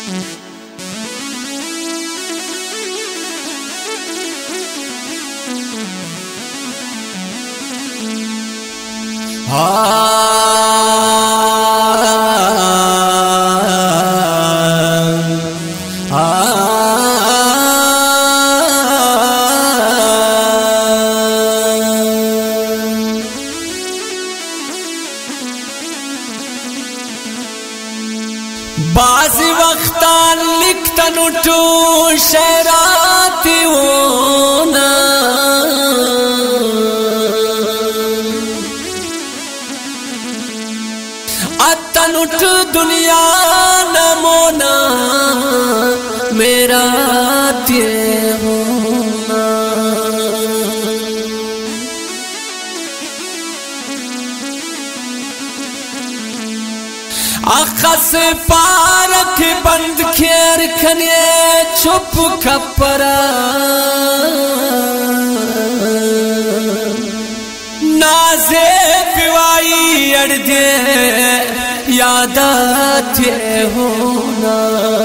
بعضی وقتان لکھتن اٹھو شعراتی ہونا اتن اٹھ دنیا نمونا میرا تے ہونا اخس پارک بند کھیر کھنے چھپ کھپرا نازے پیوائی اڑ دے یادات ہونا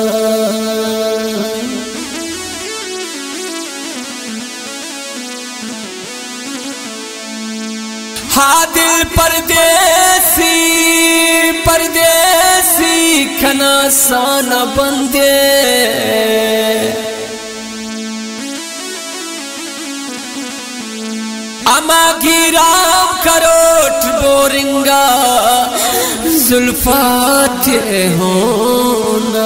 ہاں دل پردیسی پردیسی کھنا سانا بندے اما گیرام کروٹ بورنگا زلفات ہونا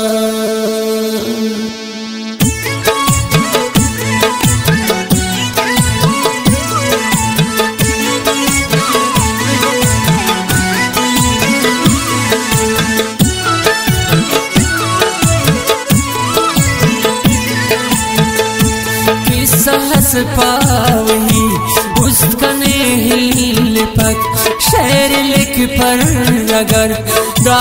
سہس پاوی اس کنے ہل پک شعر لکھ پر اگر دا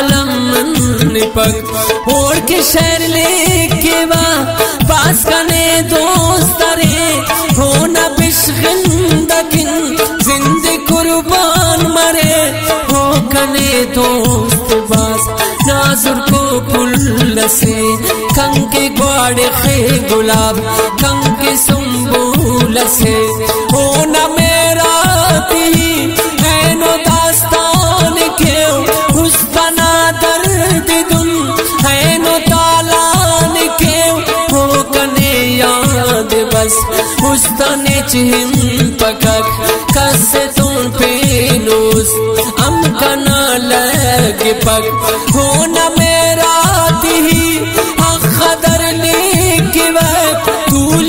قلم پک اور کے شعر لکھ کے باس کنے دوست رے ہونا بشغندگن زندے قربان مرے ہو کنے دوست باس ناظر کو پل سے کنگ کے گواڑے خے گلاب کنگ کے سنبول سے ہونا میرا تی اینو داستان کیوں حسنا درد دن اینو تالان کیوں ہو کنے یاد بس حسنا چہم پکک کس تون پینوس ام کنا لگ پک ہونا میرا تی خدر لیک وقت طول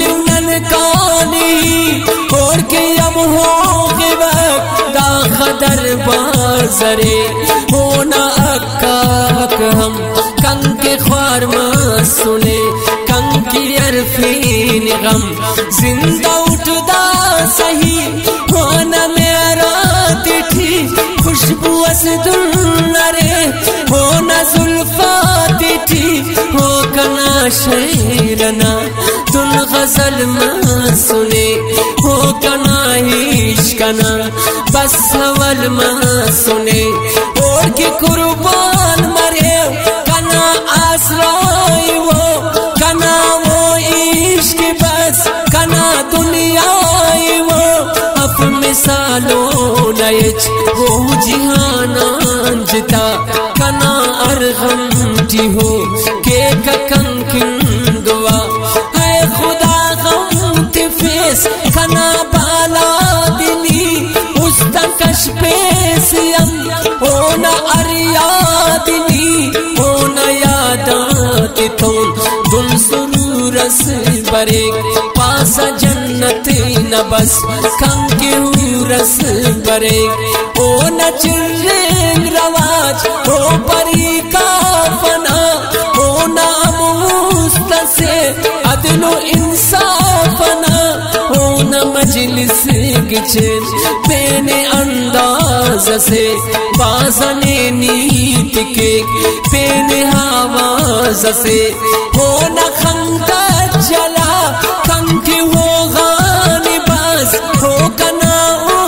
ننکانی اور کے اب ہوگی وقت دا خدر بازرے ہونا اکاک ہم کنگ کے خوار ماں سنے کنگ کی عرفین غم زندہ اٹھدا سہی ہونا میرا تیٹھی خوشبو اسد النرے ہونا زلفات تھی ہو کنا شیرنا تن غزل ماں سنے ہو کنا عشقنا بس حول ماں سنے اور کی قربان مرے کنا آسرائی وہ کنا وہ عشق بس کنا دنیای وہ اپ مثالوں نیچ وہ جہانان جتا کنا ارغم ہو کہ ککن کن دعا اے خدا غم تفیس کنا بالا دلی اس تکش پیسیم ہونا اریادنی ہونا یادات تون دن سرورس بریک پاسا جنت نبس کن کے حورس بریک ہونا چرنگ رواج ہو پری کا فنا ہونا سے عدل و انصافنا ہونا مجلس گچن بین انداز سے بازن نیت کے بین آواز سے ہونا خنگا جلا خنگ ہو غانی باز ہو کنا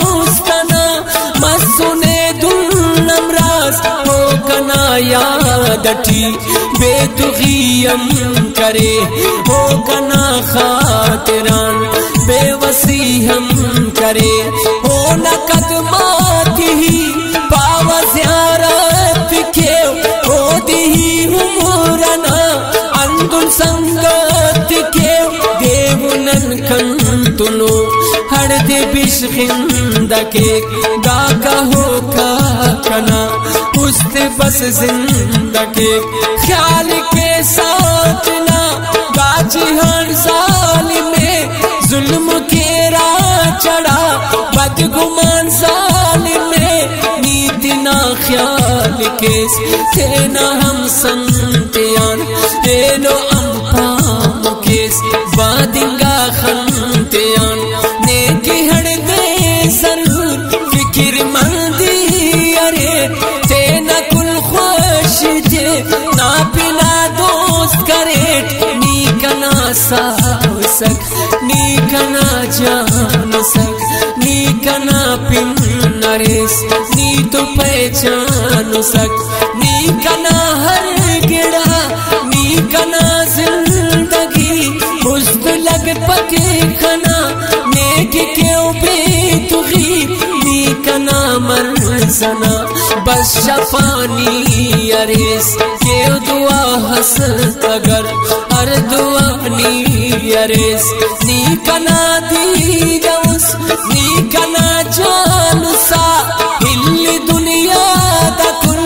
استنا مسنے دل نمراز ہو کنا یاد ڈٹی بے تغیم کرے ہو کنا خاطران بے وسیع ہم کرے ہو نہ قدمات ہی پاو زیارت کے ہو دی عمرنا اندن سنگت کے دیونن کنتنو ہر دے بشخند کے گاکا ہو کا کنا اس تے بس زندگی خیال کے ساتھ نہ باجی ہر ظالم میں ظلم کے راہ چڑھا بدگمان ظالم میں نیتی نہ خیال کیس تھے نہ ہم سنتیان تینو امپام کیس بادنگا خنتیان نیکی ہڑ دے ضرور فکر مندی ارے تینا کل خوش جے نا پلا دوست کرے نیکنا ساو سک نیکنا جان سک نیکنا پن نریس نی تو پہچان سک نیکنا ہر گڑا نیکنا زندگی مست لگ پکے کھنا نیک کیوں بے تغی نیکنا مرزنا بس شفانی عریس کیوں دعا حسد اگر ہر دعا نی عریس نیکنا دی جوس نیکنا جان سا ہل دنیا دا کل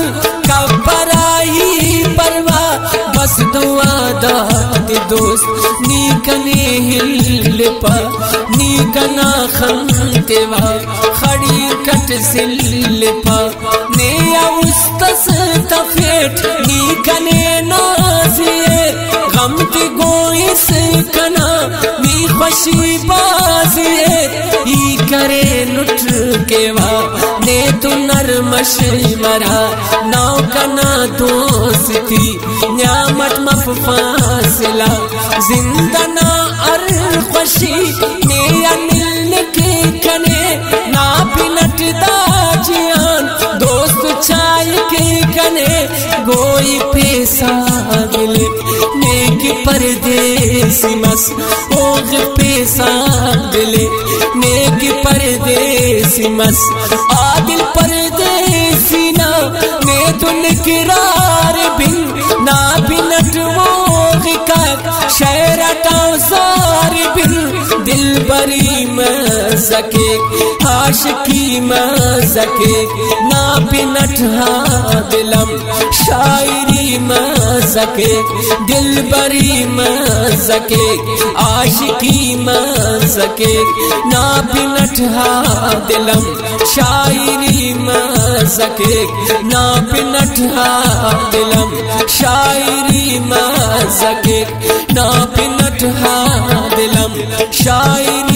کبرائی پروا بس دعا دا دی دوست نیکنے ہل پا نیکنا خنتے وا خڑی کٹ سل پا نیا استس تفیٹ نیکنے نازیے غم تی گوئس کنا نی خوشی بازیے ای کرے لٹ کے وا نے تو نرمش مرا ناو کنا دوستی نعمت مفاصلہ زندنا ار خوشی نیا مل کے کنے نا پنٹ دا جیان دوست چائے کے کنے گوئی پیسا دلے نیک پردیسی مس اوغ پیسا دلے نیک پردیسی مس عادل پردیسی نا نیتن کرار بن نا بنٹ موغ کا شیرٹاو زار بن دل بری مزکے عاشقی مزکے نا بنٹ ہا دلم شاعری مزکے دل بری مزکے عاشقی مزکے نا بنٹ ہا دلم شاعری مزکے نا بنٹ ہا دلم شاعری مزکے نا بنٹ ہا دلم شاعری